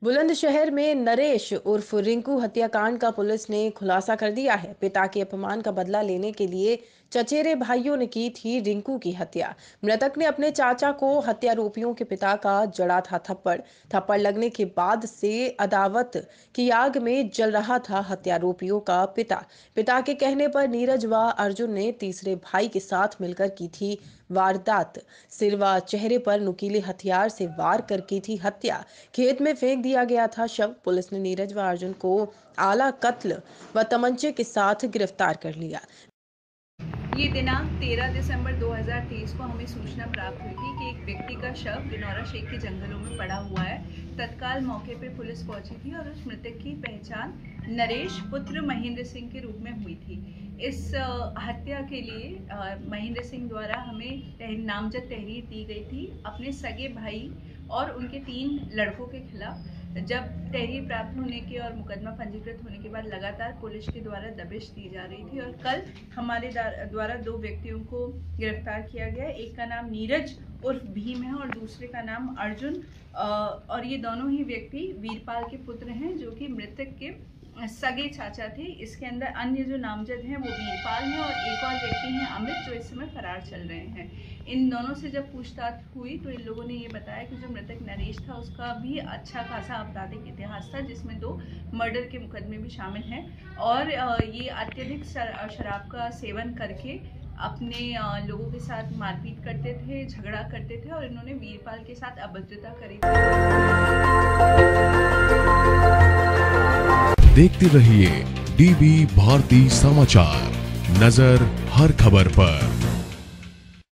बुलंदशहर में नरेश उर्फ रिंकू हत्याकांड का पुलिस ने खुलासा कर दिया है। पिता के अपमान का बदला लेने के लिए चचेरे भाइयों ने की थी रिंकू की हत्या। मृतक ने अपने चाचा को हत्यारोपियों के पिता का जड़ा था थप्पड़। थप्पड़ लगने के बाद से अदावत की आग में जल रहा था हत्यारोपियों का पिता। पिता के कहने पर नीरज व अर्जुन ने तीसरे भाई के साथ मिलकर की थी वारदात। सिर व चेहरे पर नुकीले हथियार से वार कर की थी हत्या। खेत में फेंक दिया गया था शव। पुलिस ने नीरज व अर्जुन को आला कत्ल व तमंचे के साथ गिरफ्तार कर लिया। ये दिनांक 13 दिसंबर 2023 को हमें सूचना प्राप्त हुई थी कि एक व्यक्ति का शव दिनौरा शेख के जंगलों में पड़ा हुआ है। तत्काल मौके पर पुलिस पहुंची थी और उस मृतक की पहचान नरेश पुत्र महेंद्र सिंह के रूप में हुई थी। इस हत्या के लिए महेंद्र सिंह द्वारा हमें नामजद तहरीर दी गई थी अपने सगे भाई और उनके 3 लड़कों के खिलाफ। जब तहरीर प्राप्त होने के और मुकदमा पंजीकृत होने के बाद लगातार पुलिस के द्वारा दबिश दी जा रही थी और कल हमारे द्वारा 2 व्यक्तियों को गिरफ्तार किया गया। एक का नाम नीरज उर्फ भीम है और दूसरे का नाम अर्जुन, और ये दोनों ही व्यक्ति वीरपाल के पुत्र हैं जो कि मृतक के सगे चाचा थे। इसके अंदर अन्य जो नामजद हैं वो वीरपाल हैं और एक और व्यक्ति हैं अमित, जो इस समय फरार चल रहे हैं। इन दोनों से जब पूछताछ हुई तो इन लोगों ने ये बताया कि जो मृतक नरेश था उसका भी अच्छा खासा आपराधिक इतिहास था, जिसमें 2 मर्डर के मुकदमे भी शामिल हैं और ये अत्यधिक शराब का सेवन करके अपने लोगों के साथ मारपीट करते थे, झगड़ा करते थे और इन्होंने वीरपाल के साथ अभद्रता करी थी। देखते रहिए डीबी भारती समाचार, नजर हर खबर पर।